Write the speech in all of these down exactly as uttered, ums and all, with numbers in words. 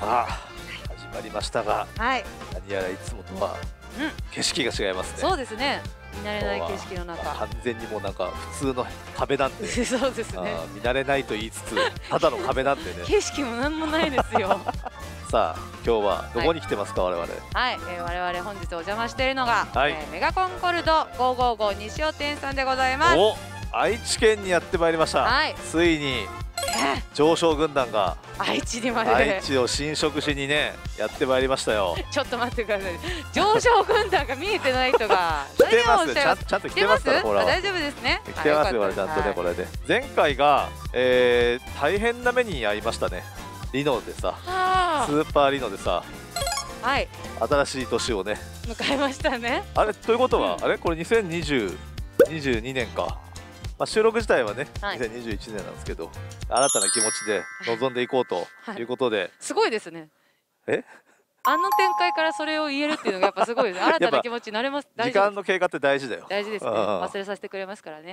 さあ始まりましたが、 はい、 何やらいつもとはうん、 景色が違いますね。 そうですね。見慣れない景色の中、 完全にもうなんか普通の壁なんでそうですね。 見慣れないと言いつつただの壁なんでね。 景色もなんもないですよ。 さあ今日はどこに来てますか、はい、我々。 はい、えー、我々本日お邪魔しているのが、 はい、 えー、メガコンコルドごーごーご西尾店さんでございます。 お、愛知県にやってまいりました。はい、ついに上昇軍団が愛知にまで愛知を侵食しにねやってまいりましたよ。 ちょっと待ってください。上昇軍団が見えてない人が来てますね。ちゃんちゃんと来てますから。ほら大丈夫ですね。 来てますよちゃんとね。これで前回が、えー、大変な目に遭いましたね。リノでさ、スーパーリノでさ、 はい、 新しい年をね迎えましたね。 あれということは、うん、あれこれにせんにじゅうにねんか。まあ収録自体はね、はい、にせんにじゅういちねんなんですけど、新たな気持ちで臨んでいこうということで、はい、 すごいですね。 えあの展開からそれを言えるっていうのがやっぱすごいです。新たな気持ちになれます。 時間の経過って大事だよ。 大事ですね。忘れさせてくれますからね。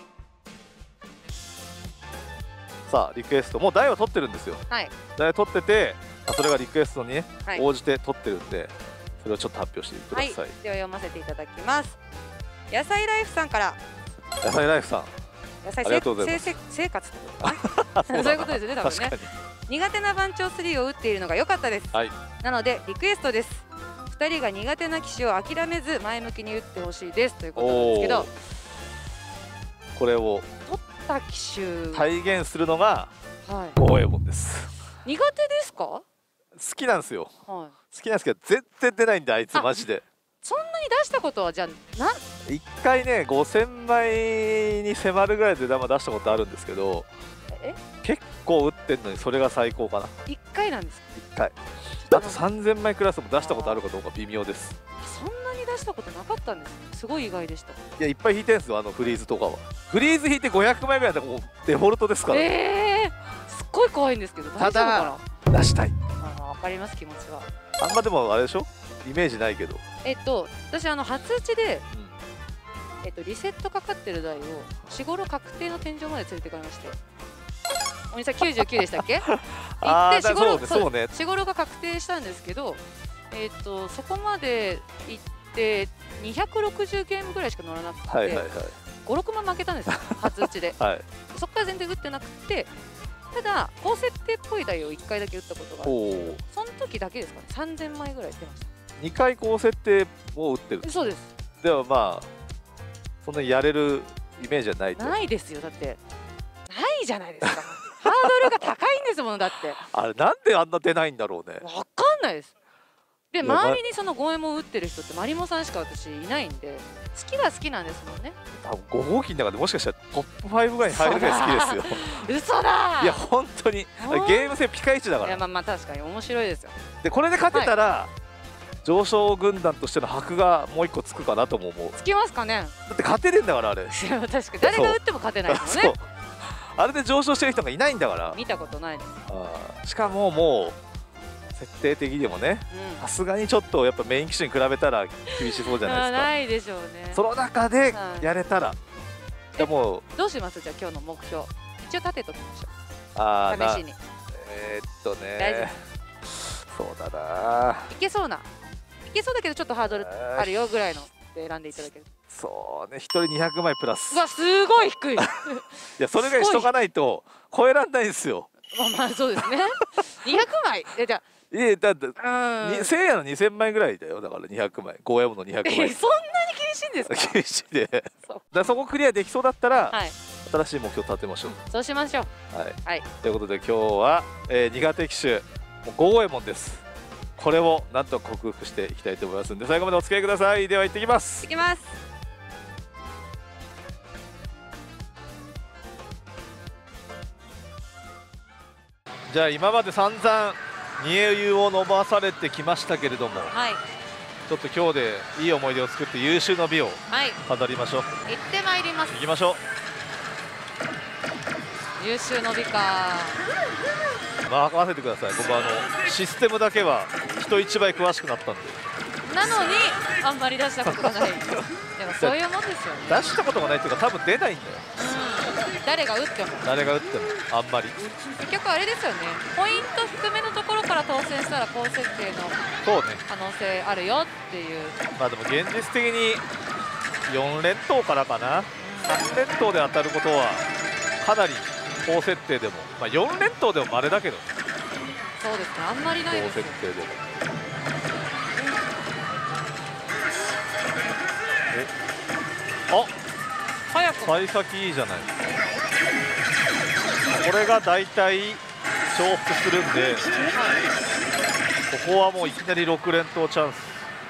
さあリクエストもう台は取ってるんですよ。 はい、 台取ってて、それがリクエストにね、はい、応じて取ってるんで、それをちょっと発表してください。はい、 では読ませていただきます。野菜ライフさんから。 野菜ライフさん、 野菜生活そういうことですね。多分ね。苦手な番長スリーを打っているのが良かったです。はい、なのでリクエストです。ふたりが苦手な機種を諦めず前向きに打ってほしいですということなんですけど、 これを取った機種体現するのがゴエモンです。 苦手ですか？好きなんですよ。 はい、 好きなんですけど全然出ないんで、あいつマジで。 そんなに出したことはじゃあな一回ねごせんまいに迫るぐらいで出したことあるんですけど、 え結構打ってんのにそれが最高かな。 いっかいなんですか？ いっかい。あとさんぜんまいクラスも出したことあるかどうか微妙です。 そんなに出したことなかったんですね。すごい意外でした。いや、いっぱい引いてんすよ、あのフリーズとかは。フリーズ引いてごひゃくまいぐらいでもうデフォルトですから。 えー、すっごい怖いんですけど大丈夫かな。出したい。 あ、わかります気持ちは。 あんまでもあれでしょ、イメージないけど。 えっと私あの初打ちで、うん、えっとリセットかかってる台をしごろ確定の天井まで連れてかれまして。お兄さんきゅうじゅうきゅうでしたっけ？行ってしごろそうね、しごろが確定したんですけど、えっとそこまで行ってにひゃくろくじゅうゲームぐらいしか乗らなくて、ごろくまん負けたんですよ初打ちで。はい、そこから全然打ってなくて、ただ高設定っぽい台をいっかいだけ打ったことがあって、その時だけですかね。さんぜんまいぐらい出ました。 にかい高設定を打ってる。 そうです。 でもまあそんなにやれるイメージはないと。 ないですよ。だってないじゃないですか。ハードルが高いんですもん。だってあれなんであんな出ないんだろうね。 わかんないです。で周りにそのゴエモン打ってる人ってマリモさんしか私いないんで、好きは好きなんですもんね。 多分ご号機の中でもしかしたらトップファイブぐらいに入るぐらい好きですよ。 嘘だ。 いや本当にゲーム性ピカイチだから。 いやまあまあ確かに面白いですよ。 でこれで勝てたら、はい、上昇軍団としての箔がもう一個つくかなとも思う。 つきますかね。 だって勝てるんだからあれ。 確かに誰が打っても勝てないですもんね。 あれで上昇してる人がいないんだから。 見たことないです。 しかももう設定的にもね、さすがにちょっとやっぱメイン機種に比べたら厳しそうじゃないですか。 ないでしょうね。 その中でやれたら、でもどうします？じゃあ今日の目標一応立てときましょう。 ああ、 試しに。 えー、っとね。 大丈夫。そうだな。 いけそうな。いけそうだけどちょっとハードルあるよぐらいので選んでいただける。 そうね、一人にひゃくまいプラス。 うわ、すごい低い。いや、それぐらいしとかないと超えらんないんですよ。 まあまあそうですね。にひゃくまい。え、じゃあ。 いや、だってせいやのにせんまいぐらいだよ。だからにひゃくまい、ゴエモンのにひゃくまい。 そんなに厳しいんですか？ 厳しいで。だそこクリアできそうだったら、新しい目標立てましょう。 そうしましょう。 はい。ということで今日は苦手機種ゴエモンです。これをなんとか克服していきたいと思いますので、最後までお付き合いください。では行ってきます。 行きます。 じゃあ今まで散々煮え湯を飲まされてきましたけれども、はい、ちょっと今日でいい思い出を作って優秀の美を飾りましょう。 はい、行ってまいります。 行きましょう。優秀の美か。 任せてください。僕はあのシステムだけは人一倍詳しくなったんで。 なのにあんまり出したことがない。でもそういうもんですよね。 出したことがないっていうか多分出ないんだよ。 うん、 誰が打っても誰が打ってもあんまり結局あれですよね、ポイント低めのところから当選したら高設定の可能性あるよっていう。 まあでも現実的によん連投からかな、うん、さん連投で当たることはかなり高設定でも、まあ、よん連投でも稀だけど、 そうですね、あんまりないです高設定でも。おあ早く幸先いいじゃない。これが大体重複するんで、はい、ここはもういきなりろく連投チャンス。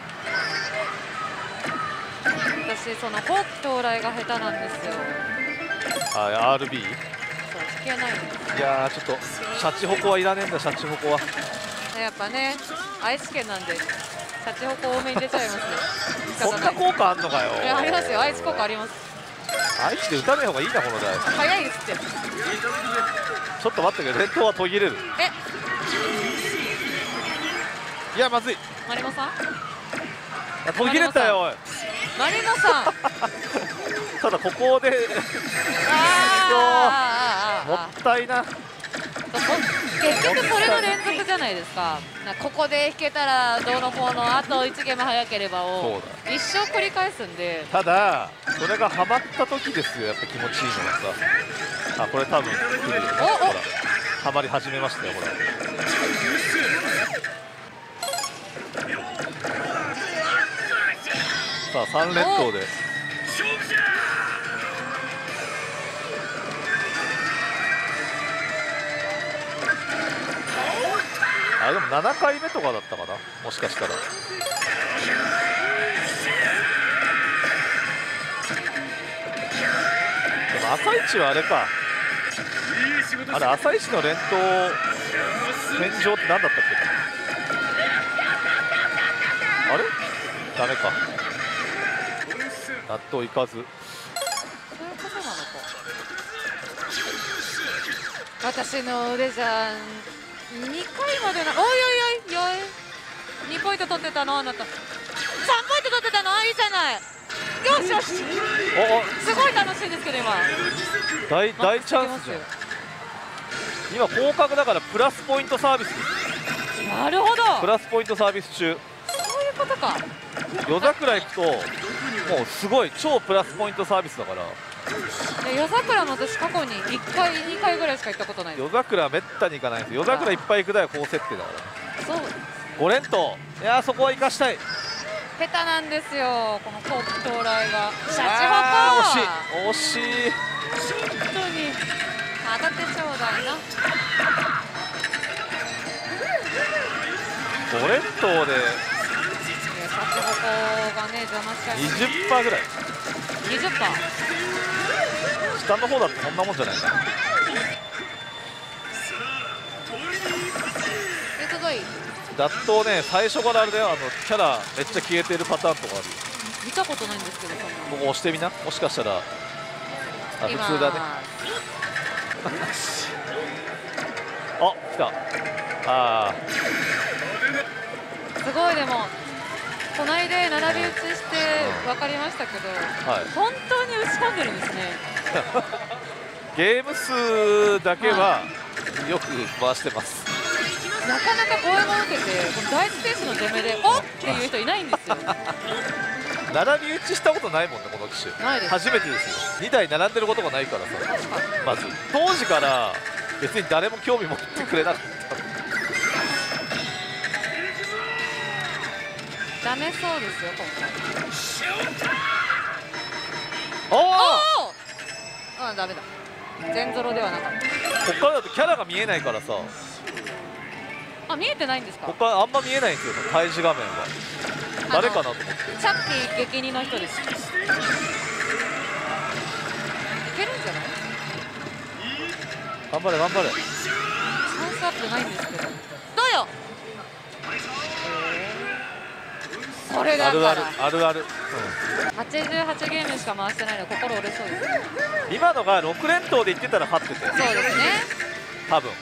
私その後期到来が下手なんですよ。 あ、アールビー？ そう、引けないんです。 いやー、ちょっとシャチホコはいらねえんだ、シャチホコは。 やっぱね、愛知県なんでシャチホコ多めに出ちゃいますよ。 そんな効果あんのかよ。 いや、ありますよ、愛知効果あります。 愛知で打たない方がいいな、この台。 早いですって。ちょっと待ってけど、連投は途切れる。 え、 いや、まずい。 マリモさん途切れたよ、おい。 マリモさんただここであもったいな。 結局それの連続じゃないですか。ここで引けたらどうのこうの、あといちゲーム早ければを一生繰り返すんで。 ただそれがハマった時ですよ、やっぱ気持ちいいのがさ。あ、これ多分来るよね。ほらハマり始めましたよ、ほら。さあさん連投であ、でもななかいめとかだったかな、もしかしたら。でも朝一はあれか、あれ朝一の連投天井って何だったっけかな。あれダメか、納豆いかず。 そういうことなのか。私の腕じゃにかいまでな。おいおいおいおい、にポイント取ってたのあなた。さんポイント取ってたの、あ、いいじゃない。よしよし、すごい楽しいですけど今大大チャンスじゃん。今降格だからプラスポイントサービスです。 なるほど、 プラスポイントサービス中。 そういうことか。 夜桜行くともうすごい超プラスポイントサービスだから。 夜桜も私過去にいっかいにかいぐらいしか行ったことないです。 夜桜めったに行かないんですよ。夜桜いっぱい行くだよ、高設定だから。 そう、 ご連投、いやーそこは生かしたい。 下手なんですよ、この後期到来が。シャチホコ惜しい惜しい。 本当に当たってちょうだいな。 ご連投でシャチホコがね邪魔しちゃう。 にじゅっパーセント ぐらい。 にじゅっパーセント、 下の方だってそんなもんじゃないかな。 え、すごい脱刀ね、最初からあれだよ、あのキャラめっちゃ消えてるパターンとかあるよ。 見たことないんですけど、そんなここ押してみな、もしかしたら。あ、普通だね。あ、来た。ああ、 すごい。でも隣で並び打ちして分かりましたけど、はい、本当に打ち込んでるんですね。 ゲーム数だけはよく回してます。 なかなかボールも受けて、この第一選手の出目でおっっていう人いないんですよ。 並び打ちしたことないもんね、この機種。 ないです。 初めてですよ。にだい並んでることがないからさ。まず当時から別に誰も興味持ってくれなかった。 ダメそうですよ今回。 おお、 あ、ダメだ。全ゾロではなかった。 こっからだとキャラが見えないからさ。 あ、見えてないんですか。 ここからあんま見えないんですよ、開示画面は。誰かなと思って。 チャッキー激似の人です。いけるんじゃない。 頑張れ頑張れ。 チャンスアップないんですけど。どうよ。これだからあるあるあるある、うん、 はちじゅうはちゲームしか回してないので心折れそうです。 今のがろく連投でいってたら勝ってたよ。 そうですね、 多分。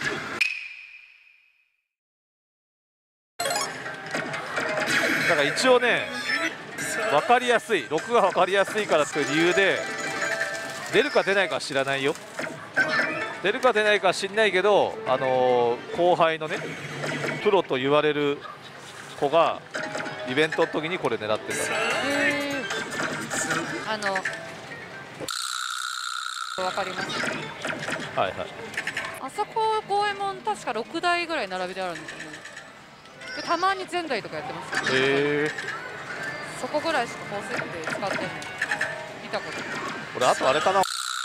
だから一応ね、分かりやすい、ろくが分かりやすいからっていう理由で出るか出ないかは知らないよ。出るか出ないかは知んないけど、あのー、後輩のねプロと言われる子がイベントの時にこれ狙ってた。 へー、あのわかります。 はいはい。 あそこ五右衛門確かろくだいぐらい並びであるんですよね。でたまに前台とかやってます。 へえ。 そこぐらいしかコースで使ってるの見たことない。 これあとあれかな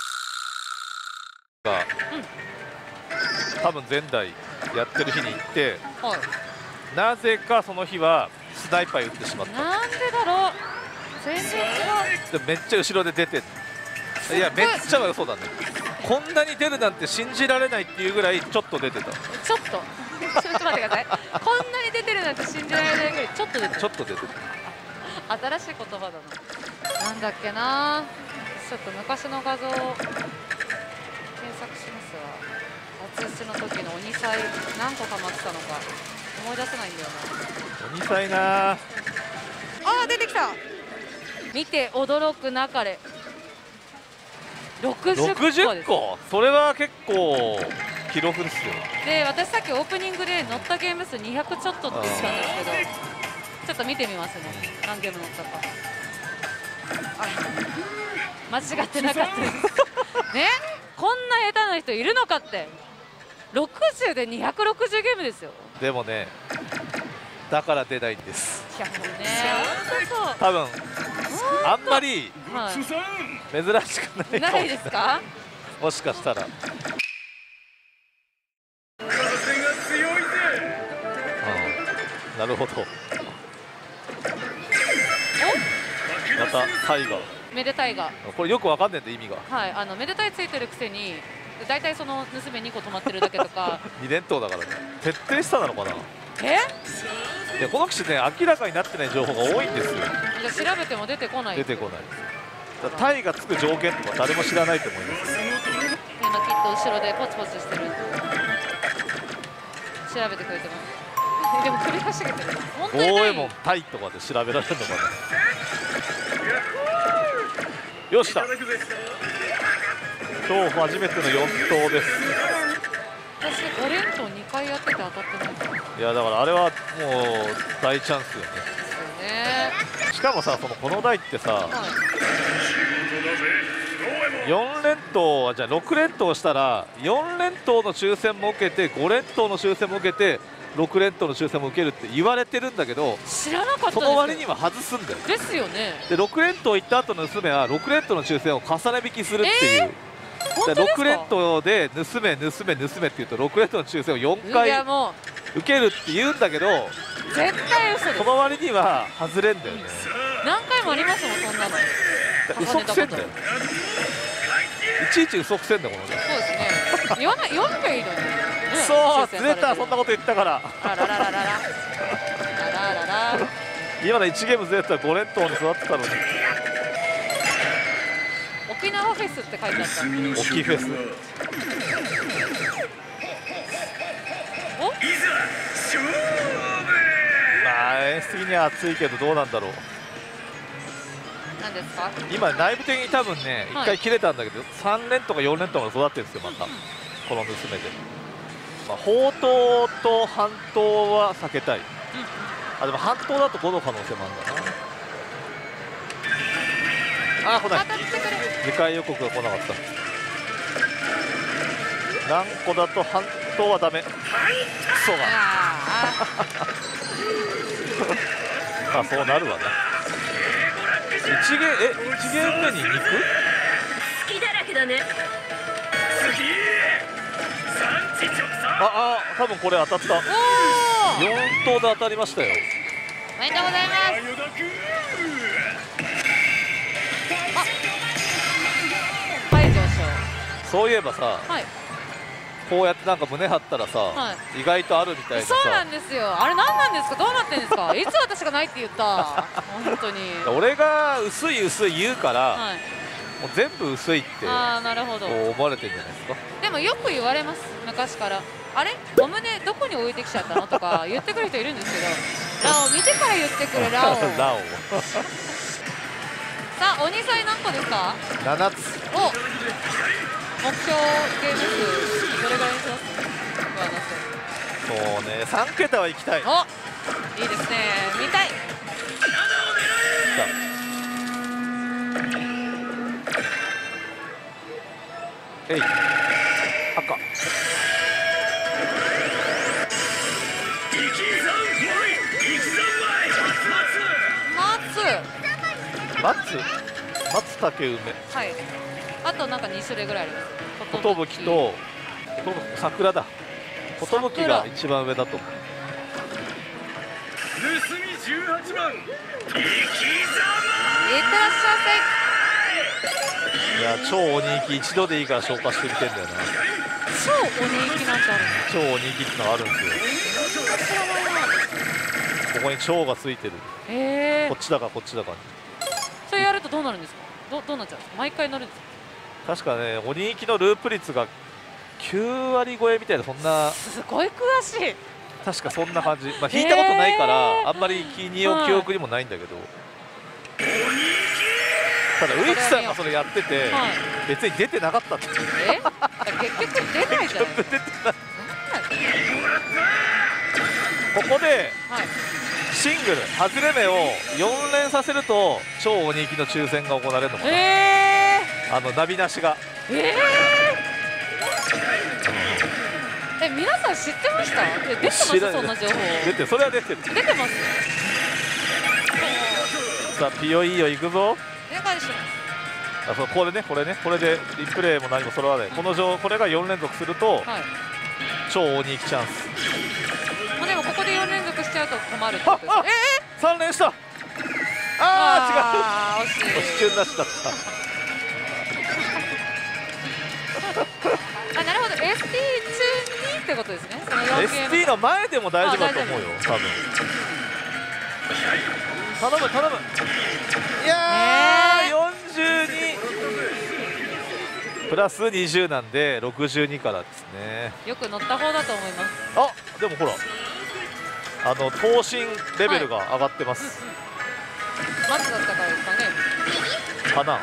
が、うん、多分前台やってる日に行って、はい、なぜかその日はスナイパー打ってしまった。 なんでだろう。全然違う。 でめっちゃ後ろで出て、いやめっちゃ嘘だね。こんなに出るなんて信じられないっていうぐらいちょっと出てた。ちょっとちょっと待ってください。こんなに出てるなんて信じられないぐらいちょっと出てる。 ちょっと出てる。 新しい言葉だな。なんだっけな。ちょっと昔の画像を検索しますわ。初打ちの時の鬼祭何個溜まってたのか思い出せないんだよな。 鬼祭なあ。 あ、出てきた。見て驚くなかれ。ろくじゅっこです。ろくじゅっこ、 それは結構記録ですよ。 で、私さっきオープニングで乗ったゲーム数にひゃくちょっとって言ったんですけど、ちょっと見てみますね。何ゲーム乗ったか。あ、間違ってなかったです。ね、こんな下手な人いるのかって。ろくじゅうでにひゃくろくじゅうゲームですよ。 でもね、だから出ないんです。 いやもうね、本当そう。 多分あんまり珍しくないかも。 ないですか？ もしかしたら。うん、なるほど。またタイガー。 めでたいが。 これよくわかんないんで意味が。 はい、あのめでたいついてるくせに。大体その娘にこ止まってるだけとかに連投だからね。徹底したなのかな。 えいやこの機種ね明らかになってない情報が多いんですよ。 じゃ調べても出てこない。 出てこない。タイがつく条件とか誰も知らないと思います。 今きっと後ろでポチポチしてる。調べてくれてます。でも首かしげてる。 五右衛門タイとかで調べられるのかな。よしだ。今日初めてのよん投です。 私ご連投にかいやってて当たってない。 いやだからあれはもう大チャンスよね。 ね。 しかもさ、そのこの台ってさ、はい、よん連投じゃあろく連投したらよん連投の抽選も受けてご連投の抽選も受けてろく連投の抽選も受けるって言われてるんだけど、 知らなかったですよ。 その割には外すんだよ。 ですよね。 でろく連投行った後の娘はろく連投の抽選を重ね引きするっていう。えーろく連投で盗め盗め盗めって言うとろく連投の抽選をよんかい受けるって言うんだけど、 絶対嘘です。 その割には外れんだよね。 何回もありますもんそんなの。 嘘くせんだよ。いちいち嘘くせんだよこのね。 そうですね。言わない言わなきゃいいのに。 そうずれた、そんなこと言ったから。 あららららららららら。 今のいちゲームずれたらご連投に育ってたのに。 沖縄フェスって書いてあった。 沖フェス。 お？ まあ演出的には暑いけどどうなんだろう。 何ですか？ 今内部的に多分ねいっかい切れたんだけど、はい、さん連とかよん連とか育ってるんですよまた、うん、この娘で。まあ、砲塔と半島は避けたい。うん、あでも半島だとごの可能性もあるんだな。あ来ない。次回予告が来なかった。何個だと半島はダメ。クソが。あそうなるわな。一ゲーえ一ゲーム目に肉？好きだらけだね。 ああ多分これ当たった。よん投で当たりましたよ。 おめでとうございます。 そういえばさ、はい、こうやってなんか胸張ったらさ、はい、意外とあるみたいなさ。 そうなんですよ。あれ何なんですか、どうなってんですか。いつ私がないって言った。本当に俺が薄い薄い言うから、はい、もう全部薄いってあーなるほど思われてるんじゃないですか。 でもよく言われます、昔から。あれお胸どこに置いてきちゃったのとか言ってくる人いるんですけどラオ見てから言ってくれ。ラオラオさあ鬼祭何個ですか？ ななつ。 お、目標ゲーム数どれぐらいにします？ そうね、さんけたは行きたい。 お、いいですね、見たい。 えい、赤。松松竹梅。 はい。あとなんかに種類ぐらいあります。 寿と桜だ。寿が一番上だと思う。 盗みじゅうはちばん。生き様。 いってらっしいや、超鬼行き一度でいいから消化してみてんだよな。 超鬼行きなんてあるの？ 超鬼行きってのがあるんですよ。ここに超がついてる。 へえ。 こっちだかこっちだかに。 それやるとどうなるんですか？どどうなっちゃうんですか？毎回乗るんですか？ 確かね、鬼行きのループ率がきゅうわり超えみたいな、そんな。 すごい詳しい。 確かそんな感じ。まあ引いたことないからあんまり気に記憶にもないんだけど。ただウイチさんがそれやってて、はい、別に出てなかったって。 え？結局出ないじゃん。 結局出てない。ここで、はい、シングル外れ目をよん連させると超鬼行きの抽選が行われるのかな。えー、あのナビなしが。えー、 え、皆さん知ってました？え、出てます？そんな情報。 出て、それは出てる。 出てます。 さあピヨいいよ、行くぞ。 お願いします。 あ、そう、これね、これね、これでリプレイも何も揃わない。この状、これがよん連続すると、はい、超鬼行きチャンス。 でもここでよん連続しちゃうと困るってことです。ええ、さん連した。ああ、違う。 惜しい。 押し中なしだった。 あ、なるほど。エスティー 中にってことですね。そのエスティー の前でも大丈夫だと思うよ。多分。頼む頼む。いやー、よんじゅうにプラスにじゅうなんでろくじゅうにからですね。 よく乗った方だと思います。 あ、でもほら、あの頭身レベルが上がってます。 はい、松だったからですかね。 かな。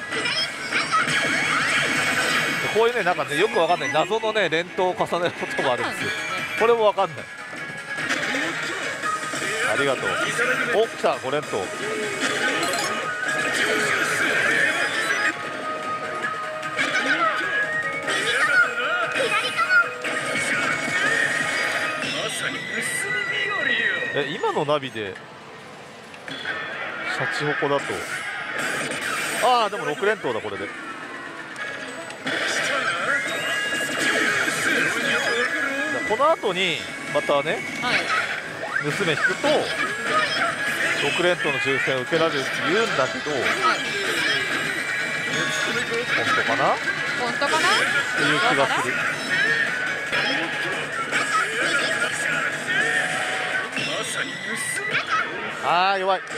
こういうね、なんかね、よくわかんない謎のね連投を重ねることがあるんですよ。これもわかんない。ありがとう。お、来たご連投。え、今のナビでシャチホコだと、ああでもろく連投だこれで。この後にまたね、はい、娘引くとろく連投の抽選を受けられるって言うんだけど、はい、本当かな本当かなっていう気がする。あー弱い。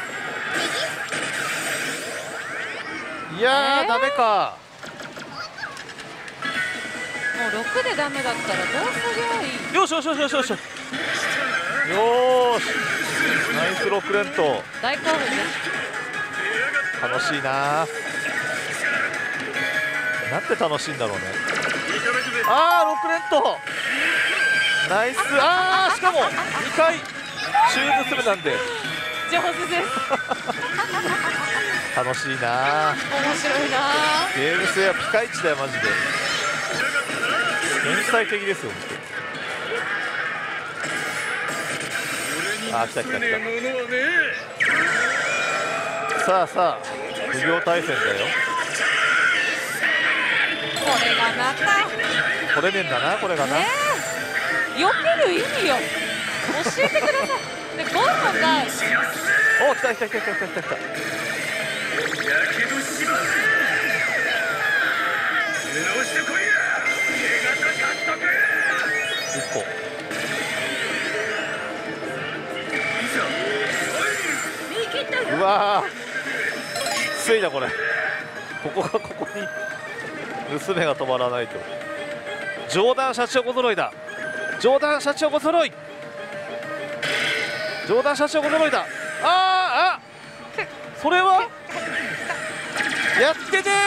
いやー、えー、ダメか。 もうろくでダメだったらどうすりゃいい。 よしよしよしよしよしよし、ナイスろく連投。 大興奮です。 楽しいな。なんて楽しいんだろうね。あーろく連投ナイス。あーしかもにかい中娘なんで上手です楽しいな。 面白いな。 ゲーム性はピカイチだよマジで。天才的ですよ。あー来た来た来た。さあさあ無料対戦だよ。 これがまたこれねんだな、これがな。 避ける意味を教えてください。でゴンがお、来た来た来た来た来た来た。一個。うわー、きついなこれ。ここがここに娘が止まらないと。上段シャチホコ揃いだ。上段シャチホコ揃い。上段シャチホコ揃いだ。あーあ、それはやってね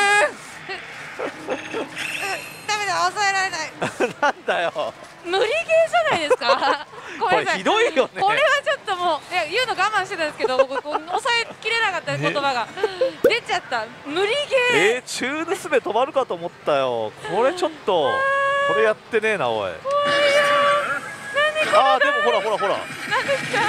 ダメだ抑えられないーなんだよ無理ゲーじゃないですかごめんなさいこれひどいよねこれはちょっともういや言うの我慢してたんですけど僕こう抑えきれなかった言葉が、出ちゃった無理ゲーえー、中盗め止まるかと思ったよこれちょっとこれやってねえなおいあーでもほらほらほら何ですか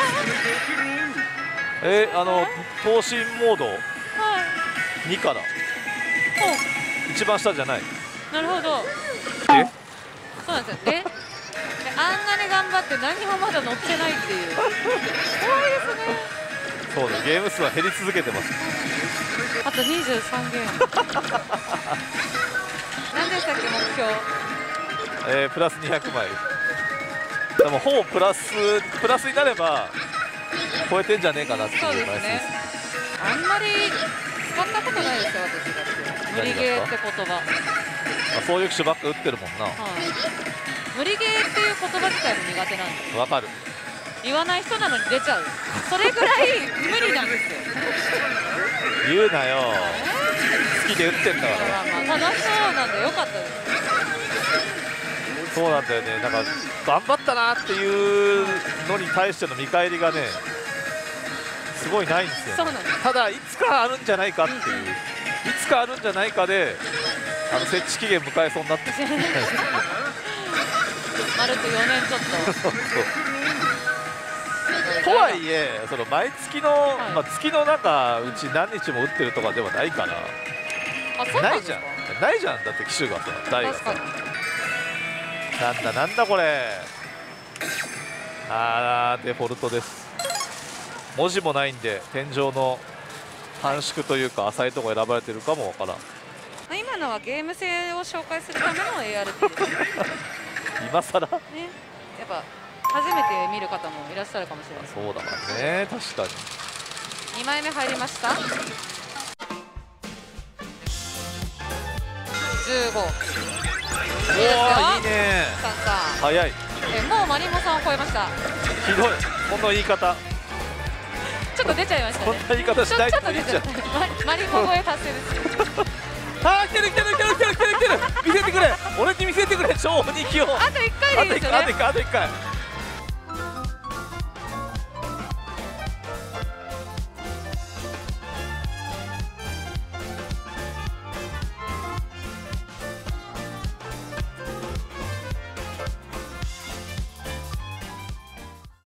えー、あの闘神モードはいにから一番下じゃないおなるほどえそうなんですよでであんなに頑張って何もまだ乗ってないっていう怖いですねそうだゲーム数は減り続けてますあとにじゅうさんゲーム何でしたっけ目標えー、プラスにひゃくマイルでもほぼプラスプラスになれば超えてんじゃねえかなっていうそうです枚数ねあんまり使ったことないですよ私だって無理ゲーって言葉、はい、 まあ、そういう機種ばっか打ってるもんな無理ゲーっていう言葉自体も苦手なんですわかる言わない人なのに出ちゃうそれぐらい無理なんですよ言うなよ好きで打ってんだからまあまあ楽しそうなんでよかったですそうなんだよねなんか頑張ったなっていうのに対しての見返りがねすごいないんですよ、ね、 そうなんですただいつかあるんじゃないかっていういつかあるんじゃないかであの設置期限迎えそうになってまるっとよねんちょっととはいえその毎月の、はい、まあ、月の中うち何日も打ってるとかではないからあそうなんですかないじゃんないじゃんだって機種がさ台がさなんだなんだこれあーデフォルトです文字もないんで天井の短縮というか浅いところ選ばれてるかもわからん今のはゲーム性を紹介するための エーアールティー ですね今更ねやっぱ初めて見る方もいらっしゃるかもしれないそうだからね確かににまいめ入りましたじゅうごおおいいねさんさん早いえもうマリモさんを超えましたひどいこの言い方ちょっと出ちゃいましたねこんな言い方しないちょっとといいじゃん出ちゃったママリモ超え達成ですあー来てる来てる来てる来てる来てる来てる見せてくれ俺に見せてくれ超鬼気をあといっかいでいいですよねあといっかいあといっかいあといっかい